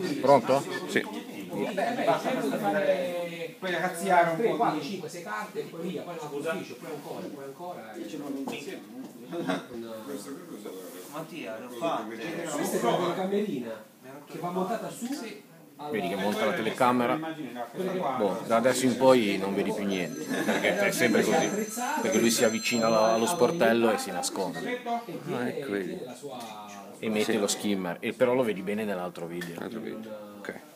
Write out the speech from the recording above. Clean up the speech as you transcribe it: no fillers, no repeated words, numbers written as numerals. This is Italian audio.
Pronto? Sì. Poi ragazziare un 3, po' 4, di... 5, 6 carte, poi via, poi un altro ufficio, poi ancora. Mattia, lo fa. Questa è la telecamera che va montata su. Vedi che monta la telecamera. Boh, da adesso in poi non vedi più niente, perché è sempre così. Perché lui si avvicina allo sportello e si nasconde. Ah, ecco, vedi. E mette lo skimmer, e però lo vedi bene nell'altro video. Ok.